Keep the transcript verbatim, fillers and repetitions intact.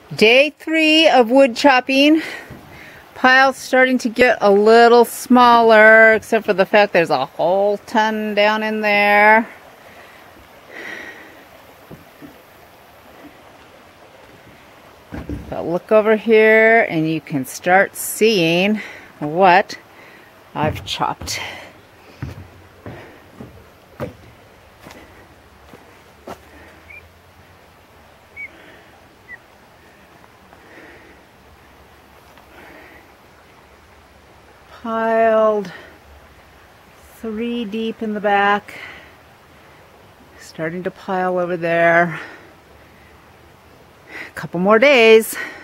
Day three of wood chopping. Pile's starting to get a little smaller, except for the fact there's a whole ton down in there. But look over here and you can start seeing what I've chopped. Piled three deep in the back, starting to pile over there. A couple more days.